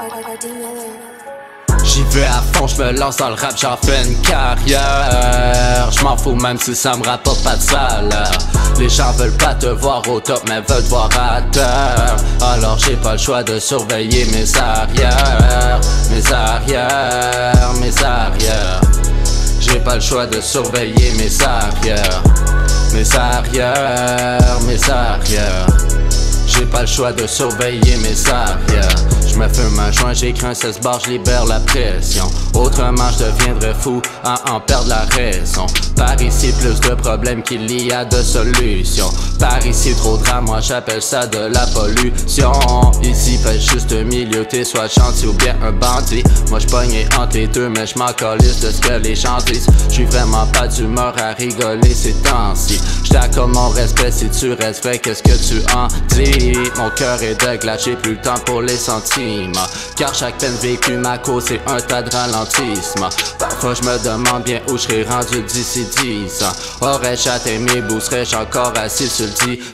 J'y vais à fond, j'me lance dans le rap, j'en fais une carrière. J'm'en fous même si ça me rapporte pas de salaire. Les gens veulent pas te voir au top mais veulent te voir à terre. Alors j'ai pas le choix de surveiller mes arrières. Mes arrières, mes arrières. J'ai pas le choix de surveiller mes arrières. Mes arrières, mes arrières. J'ai pas le choix de surveiller mes arrières. J'me fume un joint, j'écris un 16 bars, j'libère la pression. Autrement j'deviendrais fou à en perdre la raison. Par ici plus de problèmes qu'il y a de solutions. Par ici trop de drame, moi j'appelle ça de la pollution. Ici fait juste un milieu, t'es soit gentil ou bien un bandit. Moi j'pogne entre les deux mais j'm'en calisse de ce que les gens disent. J'suis vraiment pas d'humeur à rigoler ces temps-ci. J't'accorde mon respect si tu restes vrai, qu'est-ce que tu en dis? Mon cœur est de glace, j'ai plus le temps pour les sentiments. Car chaque peine vécue m'a causé un tas de ralentissements. Parfois je me demande bien où je serais rendu d'ici 10 ans. Aurais-je atteint mes bouts, serais-je encore assis sur le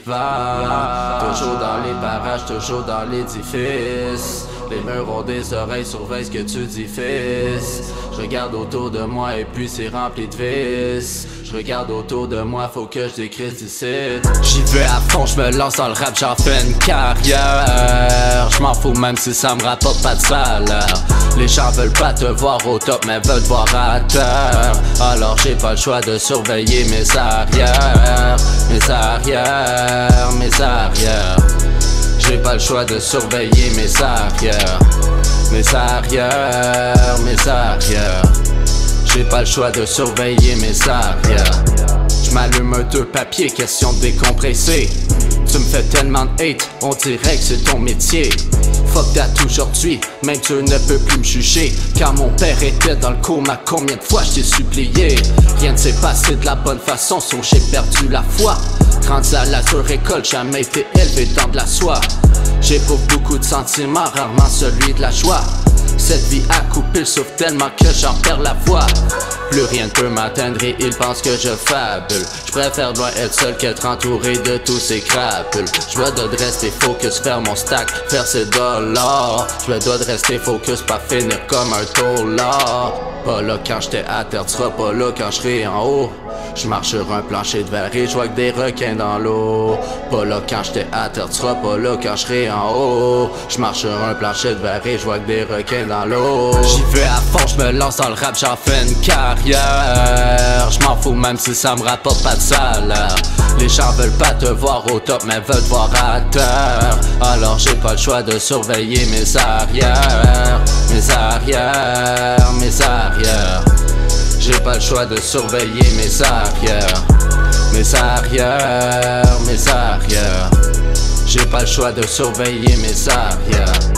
divan? Toujours dans les barrages, toujours dans l'édifice. Les murs ont des oreilles, surveille ce que tu dis fils. Je regarde autour de moi et puis c'est rempli de vices. Je regarde autour de moi, faut que je décrisse d'ici. J'y vais à fond, je me lance dans le rap, j'en fais une carrière. Je m'en fous même si ça me rapporte pas de salaire. Les gens veulent pas te voir au top mais veulent te voir à terre. Alors j'ai pas le choix de surveiller mes arrières. Mes arrières, mes arrières. J'ai pas le choix de surveiller mes arrières. Mes arrières, mes arrières. J'ai pas le choix de surveiller mes arrières. J'm'allume un deux papiers, question de décompresser. Tu me fais tellement de hate, on dirait que c'est ton métier. Fuck that aujourd'hui, même Dieu ne peut plus me juger. Quand mon père était dans le coma, combien de fois je t'ai supplié? Rien ne s'est passé de la bonne façon, sauf j'ai perdu la foi. Grandi à la dure école, jamais été élevé dans de la soie. J'éprouve beaucoup de sentiments, rarement celui de la joie. Cette vie a coupé le souffle tellement que j'en perds la voix. Plus rien ne peut m'atteindre et ils pensent que je fabule. Je préfère loin être seul qu'être entouré de tous ces crapules. Je me dois de rester focus, faire mon stack, faire ses dollars. Je me dois de rester focus, pas finir comme un taulard. Pas là quand j'étais à terre, tu seras pas là quand je serai en haut. Je marche sur un plancher de verre et je vois que des requins dans l'eau. Pas là quand j'étais à terre, tu seras pas là quand je serai en haut. Je marche sur un plancher de verre et je vois que des requins dans l'eau. J'y vais à fond, je me lance dans le rap, j'en fais une carrière. Je m'en fous même si ça me rapporte pas de salaire. Les gens veulent pas te voir au top mais veulent te voir à terre. Alors j'ai pas le choix de surveiller mes arrières. Mes arrières, mes arrières. J'ai pas le choix de surveiller mes arrières. Mes arrières, mes arrières. J'ai pas le choix de surveiller mes arrières.